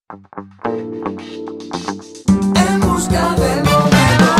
En busca del momento.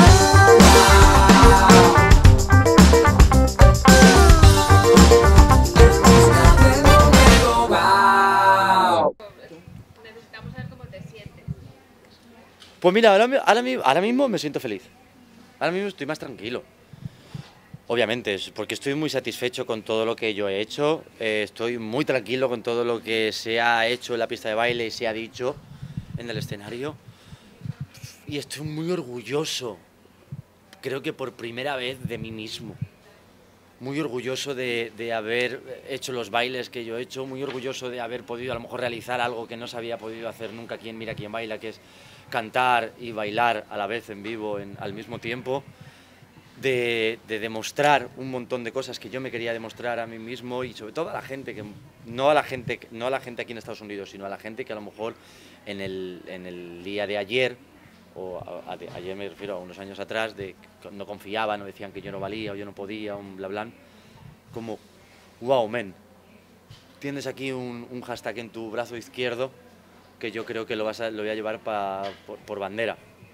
En busca del momento. Wow. Necesitamos saber cómo te sientes. Pues mira, ahora mismo me siento feliz. Ahora mismo estoy más tranquilo. Obviamente, es porque estoy muy satisfecho con todo lo que yo he hecho. Estoy muy tranquilo con todo lo que se ha hecho en la pista de baile y se ha dicho en el escenario. Y estoy muy orgulloso, creo que por primera vez, de mí mismo. Muy orgulloso de haber hecho los bailes que yo he hecho, muy orgulloso de haber podido a lo mejor realizar algo que no se había podido hacer nunca aquí en Mira Quién Baila, que es cantar y bailar a la vez en vivo al mismo tiempo, de demostrar un montón de cosas que yo me quería demostrar a mí mismo y sobre todo a la gente, no a la gente aquí en Estados Unidos, sino a la gente que a lo mejor en el día de ayer, o ayer me refiero a unos años atrás, no confiaban o decían que yo no valía o yo no podía, un bla bla, como, wow, men, tienes aquí un hashtag en tu brazo izquierdo que yo creo que lo voy a llevar por bandera,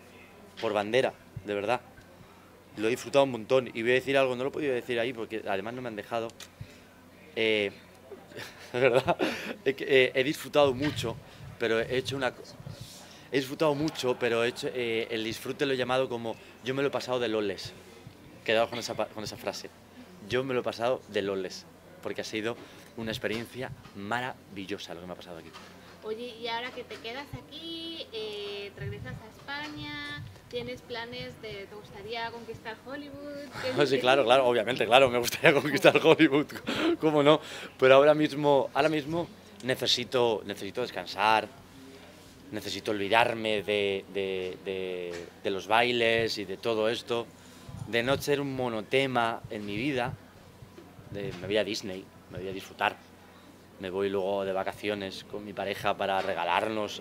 de verdad. Lo he disfrutado un montón y voy a decir algo, no lo he podido decir ahí porque además no me han dejado. De verdad, he disfrutado mucho, pero he hecho una... He disfrutado mucho, pero el disfrute lo he llamado como yo me lo he pasado de loles. Quedaos con esa frase. Yo me lo he pasado de loles, porque ha sido una experiencia maravillosa lo que me ha pasado aquí. Oye, y ahora que te quedas aquí, regresas a España, ¿tienes planes te gustaría conquistar Hollywood? Sí, claro, obviamente, claro, me gustaría conquistar Hollywood, cómo no, pero ahora mismo necesito descansar, necesito olvidarme de los bailes y de todo esto, de no ser un monotema en mi vida, me voy a Disney, me voy a disfrutar, me voy luego de vacaciones con mi pareja para regalarnos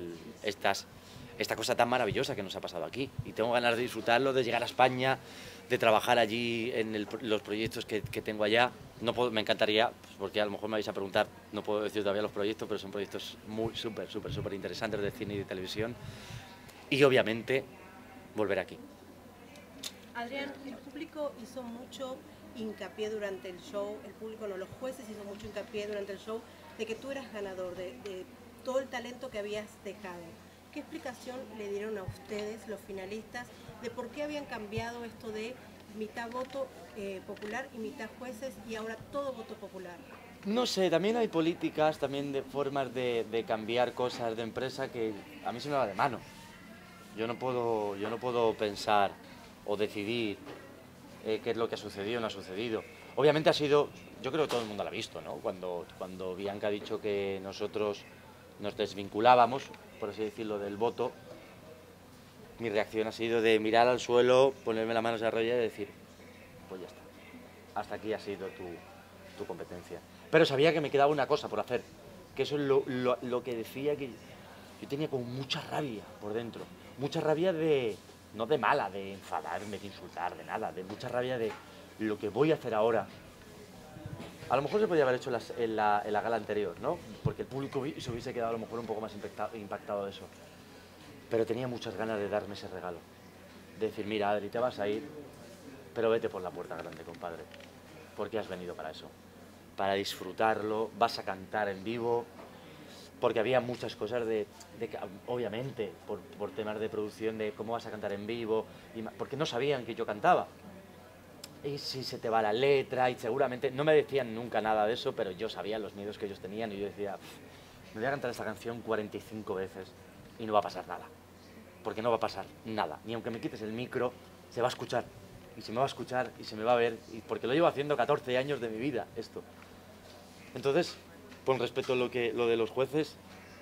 esta cosa tan maravillosa que nos ha pasado aquí. Y tengo ganas de disfrutarlo, de llegar a España, de trabajar allí en los proyectos que tengo allá. Me encantaría, porque a lo mejor me vais a preguntar, no puedo decir todavía los proyectos, pero son proyectos súper interesantes de cine y de televisión. Y obviamente, volver aquí. Adrián, el público hizo mucho hincapié durante el show, el público no, los jueces hizo mucho hincapié durante el show de que tú eras ganador, de todo el talento que habías dejado. ¿Qué explicación le dieron a ustedes, los finalistas, de por qué habían cambiado esto de mitad voto popular y mitad jueces y ahora todo voto popular? No sé, también hay políticas, también de formas de cambiar cosas de empresa que a mí se me va de mano. Yo no puedo pensar o decidir qué es lo que ha sucedido o no ha sucedido. Obviamente ha sido, yo creo que todo el mundo lo ha visto, ¿no? Cuando Bianca ha dicho que nosotros nos desvinculábamos, por así decirlo, del voto, mi reacción ha sido de mirar al suelo, ponerme las manos en la rodilla y decir, pues ya está, hasta aquí ha sido tu competencia. Pero sabía que me quedaba una cosa por hacer, que eso es lo que decía, que yo tenía como mucha rabia por dentro, mucha rabia no de mala, de enfadarme, de insultar, de nada, de mucha rabia de lo que voy a hacer ahora. A lo mejor se podía haber hecho en la gala anterior, ¿no? Porque el público se hubiese quedado a lo mejor un poco más impactado de eso. Pero tenía muchas ganas de darme ese regalo. De decir, mira, Adri, te vas a ir, pero vete por la puerta grande, compadre. Porque has venido para eso. Para disfrutarlo, vas a cantar en vivo. Porque había muchas cosas de que, obviamente, por temas de producción, de cómo vas a cantar en vivo, porque no sabían que yo cantaba. Y si se te va la letra, y seguramente, no me decían nunca nada de eso, pero yo sabía los miedos que ellos tenían, y yo decía, me voy a cantar esta canción 45 veces, y no va a pasar nada. Porque no va a pasar nada. Ni aunque me quites el micro, se va a escuchar. Y se me va a escuchar, y se me va a ver, porque lo llevo haciendo 14 años de mi vida, esto. Entonces, con respecto a lo de los jueces,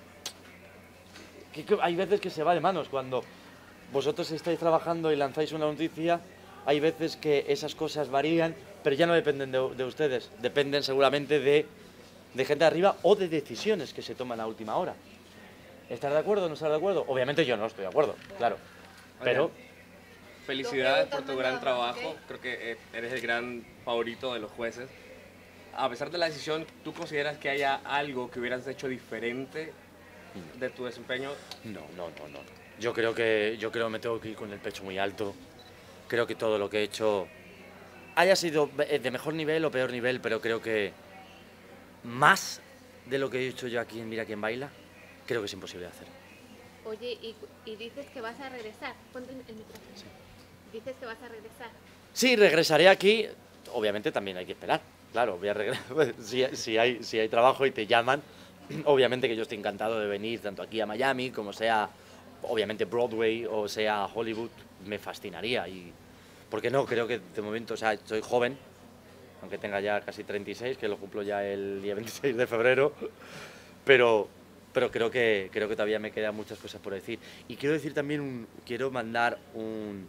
que hay veces que se va de manos. Cuando vosotros estáis trabajando y lanzáis una noticia, hay veces que esas cosas varían, pero ya no dependen de ustedes, dependen seguramente de gente arriba o de decisiones que se toman a última hora. ¿Estás de acuerdo o no estás de acuerdo? Obviamente yo no estoy de acuerdo, claro, pero... Felicidades por tu gran trabajo, creo que eres el gran favorito de los jueces. A pesar de la decisión, ¿tú consideras que haya algo que hubieras hecho diferente de tu desempeño? No. Yo creo que me tengo que ir con el pecho muy alto. Creo que todo lo que he hecho haya sido de mejor nivel o peor nivel, pero creo que más de lo que he hecho yo aquí en Mira quién baila, creo que es imposible de hacer. Oye, y dices que vas a regresar. Ponte el micrófono. Sí. Dices que vas a regresar. Sí, regresaré aquí. Obviamente también hay que esperar. Claro, voy a regresar. Si hay trabajo y te llaman, obviamente que yo estoy encantado de venir tanto aquí a Miami como sea, obviamente Broadway o sea Hollywood, me fascinaría. Y ¿por qué no? Creo que de momento, o sea, soy joven, aunque tenga ya casi 36, que lo cumplo ya el día 26 de febrero, pero creo que todavía me quedan muchas cosas por decir. Y quiero decir también, quiero mandar un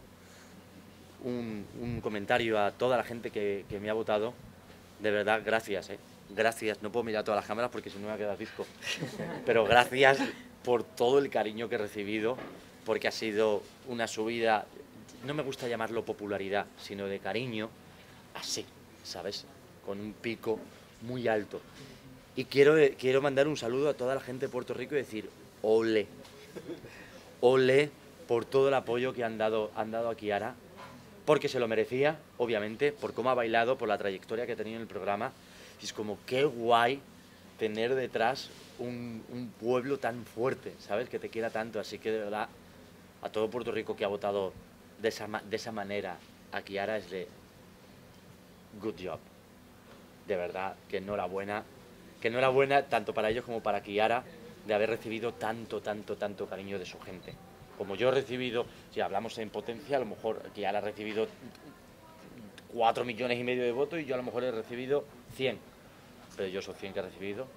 comentario a toda la gente que me ha votado. De verdad, gracias, gracias. No puedo mirar todas las cámaras porque si no me va a quedar disco. Pero gracias por todo el cariño que he recibido, porque ha sido una subida, no me gusta llamarlo popularidad, sino de cariño, así, ¿sabes? Con un pico muy alto. Y quiero mandar un saludo a toda la gente de Puerto Rico y decir, ole, ole por todo el apoyo que han dado a Kiara, porque se lo merecía, obviamente, por cómo ha bailado, por la trayectoria que ha tenido en el programa. Y es como, qué guay tener detrás un pueblo tan fuerte, ¿sabes? Que te quiera tanto. Así que, de verdad, a todo Puerto Rico que ha votado de esa manera a Kiara es de good job. De verdad, que enhorabuena tanto para ellos como para Kiara de haber recibido tanto cariño de su gente. Como yo he recibido, si hablamos en potencia, a lo mejor Kiara ha recibido 4,5 millones de votos y yo a lo mejor he recibido 100. Pero yo esos 100 que he recibido,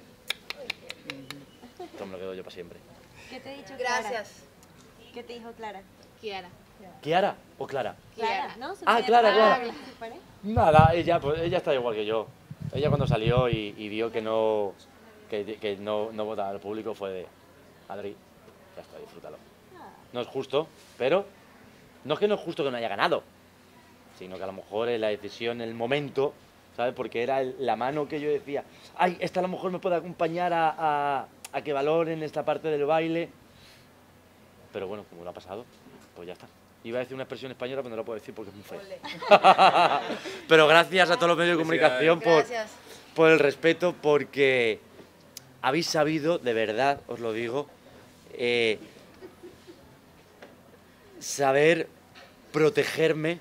esto me lo quedo yo para siempre. ¿Qué te ha dicho Clara? Gracias. ¿Qué te dijo Clara? Kiara. ¿Kiara o Clara? Kiara. ¿no? ¿Su Ah, pareja? Clara. ¿Su pareja? Nada, ella está igual que yo. Ella cuando salió y vio que no votaba al público fue de, Adri, ya está, disfrútalo. No es justo, pero no es que no es justo que no haya ganado, sino que a lo mejor es la decisión, el momento, ¿sabes? Porque era la mano que yo decía, ay, esta a lo mejor me puede acompañar a que valoren esta parte del baile. Pero bueno, como lo ha pasado, pues ya está. Iba a decir una expresión española, pero no la puedo decir porque es muy fea. Pero gracias a todos los medios de comunicación por el respeto, porque habéis sabido, de verdad, os lo digo, saber protegerme,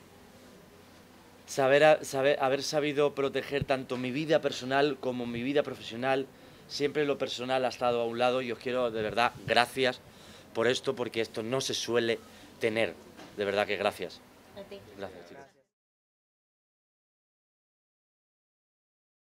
haber sabido proteger tanto mi vida personal como mi vida profesional. Siempre lo personal ha estado a un lado y os quiero, de verdad, gracias por esto, porque esto no se suele tener. De verdad que gracias. A ti. Gracias, chicos.